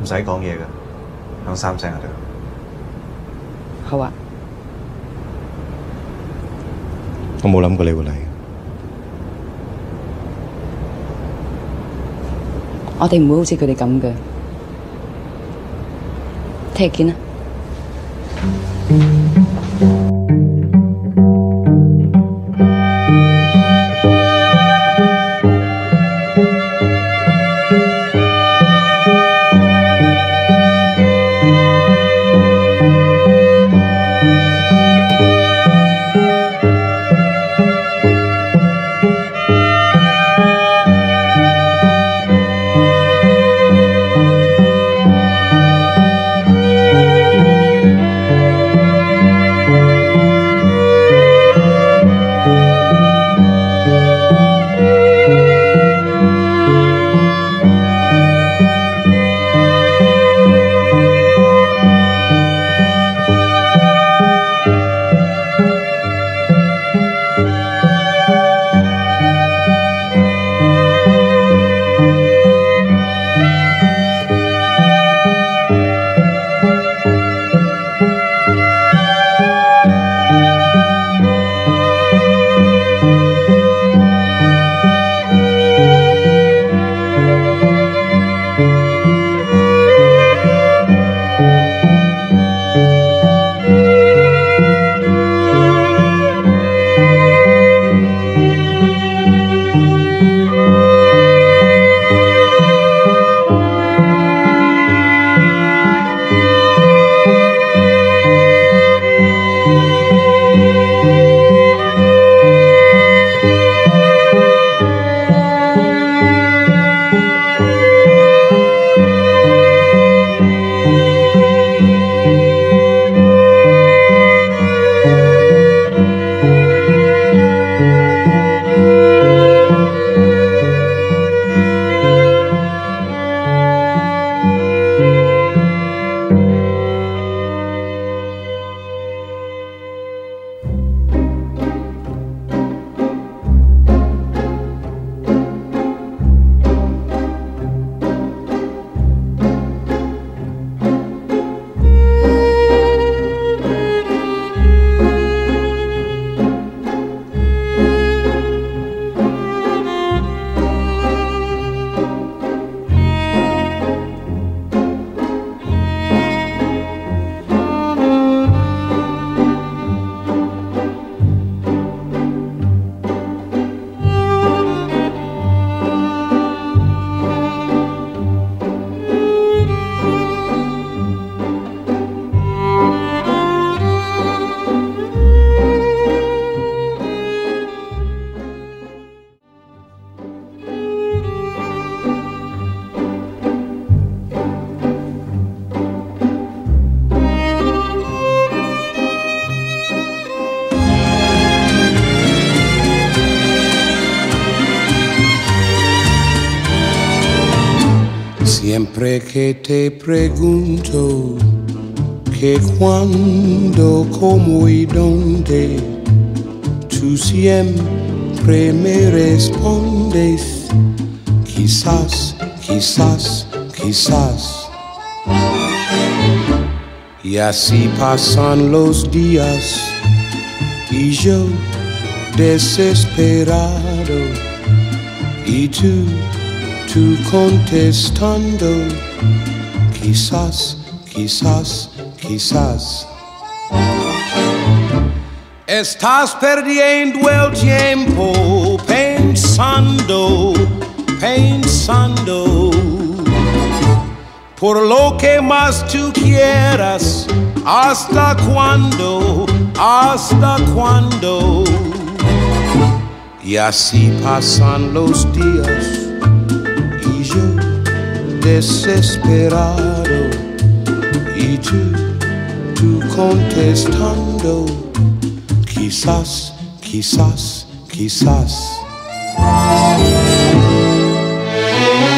唔使講嘢㗎，響3聲就得。 好啊。 我冇諗過你會嚟。 我哋唔會好似佢哋咁嘅。聽日見啦。 Siempre que te pregunto que cuándo, cómo y dónde, tú siempre me respondes, quizás, quizás, quizás. Y así pasan los días y yo desesperado y tú contestando, quizás, quizás, quizás. Estás perdiendo el tiempo pensando, pensando por lo que más tú quieras. ¿Hasta cuándo? ¿Hasta cuándo? Y así pasan los días y yo desesperado y tú contestando, quizás, quizás, quizás.